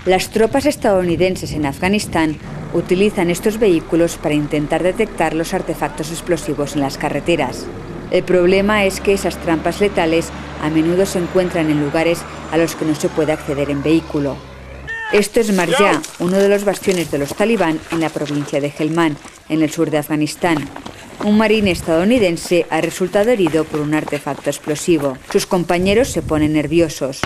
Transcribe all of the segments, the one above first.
Las tropas estadounidenses en Afganistán utilizan estos vehículos para intentar detectar los artefactos explosivos en las carreteras. El problema es que esas trampas letales a menudo se encuentran en lugares a los que no se puede acceder en vehículo. Esto es Marja, uno de los bastiones de los talibán en la provincia de Helmand, en el sur de Afganistán. Un marine estadounidense ha resultado herido por un artefacto explosivo. Sus compañeros se ponen nerviosos.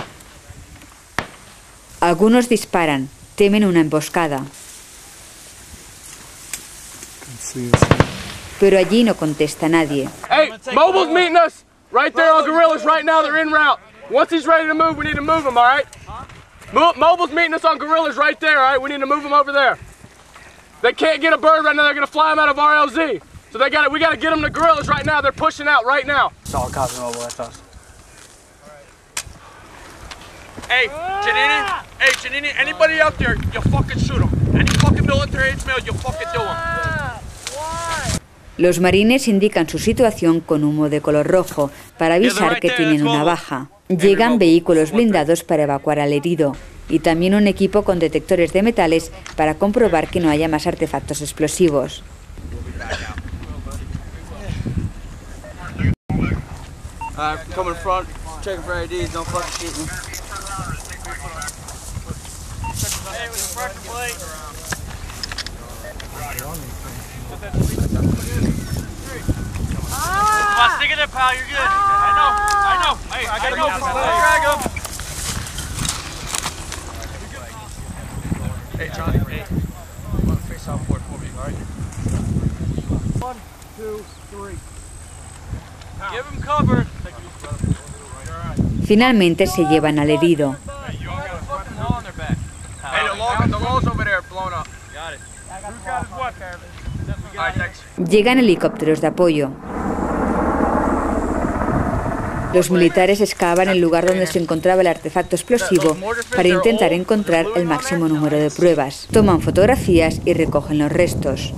Algunos disparan, temen una emboscada. Pero allí no contesta nadie. Hey, mobile's meeting us right there on Guerrillas right now. They're en route. Once he's ready to move, we need to move him, all right? Mobile's meeting us on Guerrillas right there, all right? We need to move him over there. They can't get a bird right now. They're going to fly him out of RLZ. So we got to get them to Guerrillas right now. They're pushing out right now. Solid copy, mobile, that's us. Hey, Janini, anybody out there, you fucking shoot them. Any fucking military age male, you fucking do them. Los marines indican su situación con humo de color rojo para avisar que tienen una baja. Llegan vehículos blindados para evacuar al herido y también un equipo con detectores de metales para comprobar que no haya más artefactos explosivos. Coming front, checking for IDs, don't fucking shoot me. Stick it there, pal, you're good. I know. Hey, I gotta go. Drag him. Hey, Johnny, hey. Face off for me, all right? 1, 2, 3. Give him cover. Finalmente se llevan al herido. Llegan helicópteros de apoyo. Los militares excavan el lugar donde se encontraba el artefacto explosivo para intentar encontrar el máximo número de pruebas. Toman fotografías y recogen los restos.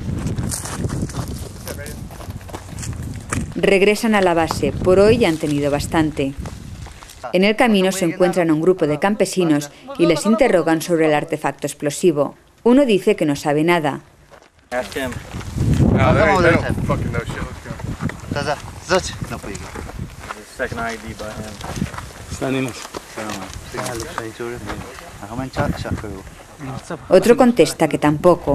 Regresan a la base. Por hoy ya han tenido bastante. En el camino se encuentran a un grupo de campesinos y les interrogan sobre el artefacto explosivo. Uno dice que no sabe nada. Otro contesta que tampoco.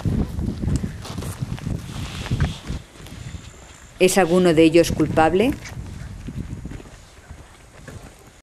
¿Es alguno de ellos culpable?